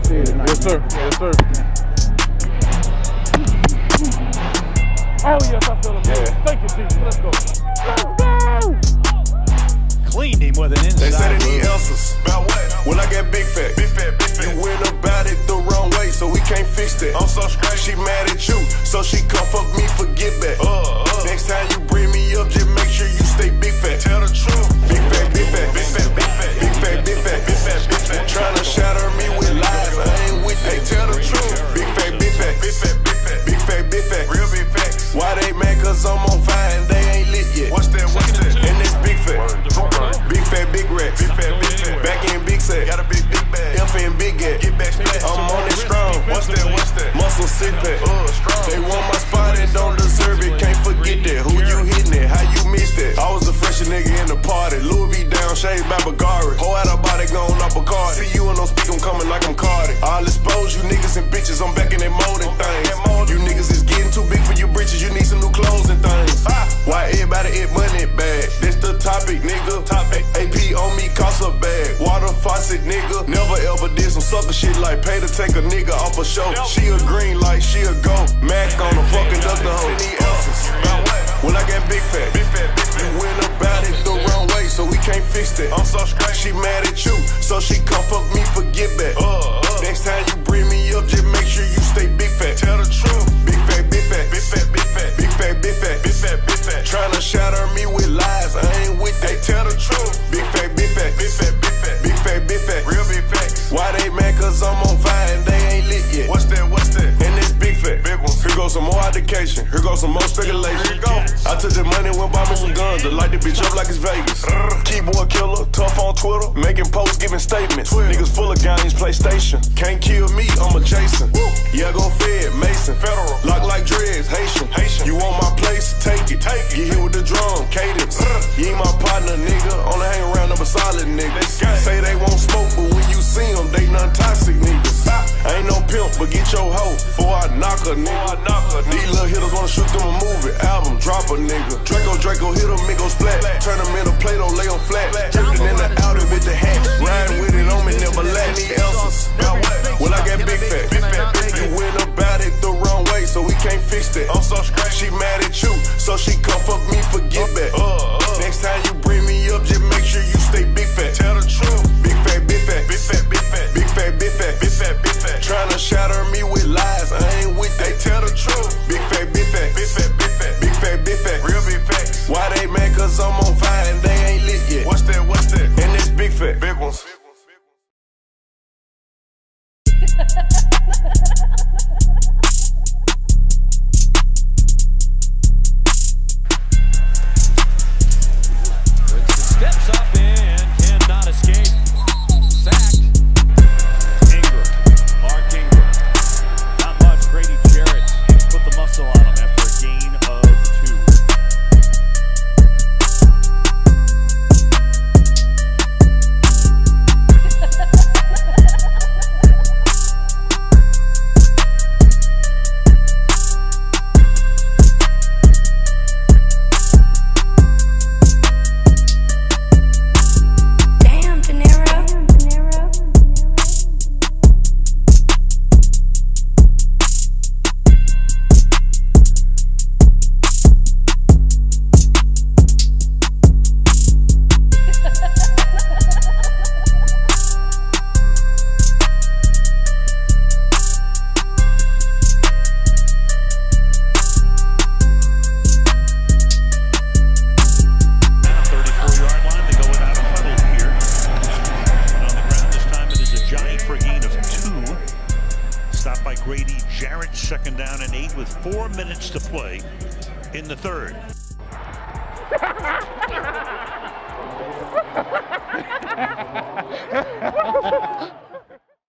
see you tonight. Yes, sir. Yes, sir. Oh, yes, I feel it. Yeah. Thank you, Jesus. Let's go. Let's go! Cleaned him with an inside. They say they need answers. About what? Well, I got big fat. Big fat, big fat. You went about it the wrong way, so we can't fix that. I'm so straight. She mad at you, so she come fuck me for get back. Next time you bring me up, just make sure you stay big fat. Tell the truth. Big fat, big fat, big fat, big fat, big fat, big fat, big fat, big fat. Tryna shatter me with lies, I ain't with that. Tell the truth. Big fat, big fat, big fat, big fat, big fat, big fat. Real big facts. Why they mad? Cause I'm on fire and they ain't lit yet. What's that? What's that? And this big fat. Big fat, big racks. Big fat, big fat. Back in big sack. Got a big bag. F in big gap. Get back splash. I'm on it strong. What's that? What's that? Muscle sit back. They want my spot and don't deserve it. Can't forget that. Who you hitting it? How you missed that? I was the freshest nigga in the party. Louis V down, shades by Bagari. Whole out of body gone up a card. See you and don't speak, I'm coming like I'm Cardi. I'll expose you niggas and bitches. I'm back in that molding things. You niggas is getting too big for your britches. You need some new clothes and things. Why everybody eat money bag? That's the topic, nigga. AP on me cost a bag. Water faucet, nigga. Never ever did some sucker shit like pay to take a nigga off a show. She a green light, she a go. Mac on a fucking duster hoe. Any answers? Well, I got big fat. Big fat, big fat. You went about it the wrong way, so we can't fix that. I'm so straight. She mad at you, so she come fuck me for get back. Next time you bring me up, just make sure you stay big fat. Tell the truth. Big fat, big fat, big fat, big fat, big fat, big fat, big fat, big fat. Tryna shatter me with lies, I ain't with that. Tell the truth. Big fat, big fat, big fat, big fat, big fat, big fat. Real big facts. Why they mad? Cause I'm on fire and they ain't lit yet. What's that? What's that? And this big fat, big one. Here goes some more education. Here goes some more speculation. Here go. I took the money and went buy me some guns to light the bitch up like it's Vegas. Keyboard killer, tough on Twitter, making posts, giving statements. Niggas full of guns, PlayStation. Can't kill me, I'm a Jason. Yeah, go Fed, Mason, Federal. Lock like dreads, Haitian. You want my place? Take it. Get hit with the drum, cadence. You ain't my partner, nigga. Only hang around up a solid nigga. Say they won't smoke, but when you see them, they non-toxic niggas. I ain't no pimp, but get your hoe before I knock a nigga. These little hitters wanna shoot them a movie, album, drop a nigga. Draco hit them, it go splat. Turn them into Play-Doh, lay them flat. Drifting in the outer with the hat. Riding with it on me, never let any else's. Well, I got big fat. You went about it the wrong way, so we can't fix that. I'm so straight. She mad at you, so she come fuck me for get back. Next time you bring me up, just make sure you stay big fat. Tell the truth. Big fat, big fat, big fat, big fat, big fat, big fat, big fat, big fat. Tryna shatter me with lies, I ain't with that. Tell the truth. Big fat, big fat, big fat, big fat, big fat, big fat. Real big facts. Why they mad? Cause I'm on fire and they ain't lit yet. What's that? What's that? And this big fat, big ones. Steps up and cannot escape. Sacked. Ingram. Mark Ingram. Not much. Grady Jarrett put the muscle on him after a gain of 2. Grady Jarrett, 2nd down and 8 with 4 minutes to play in the 3rd.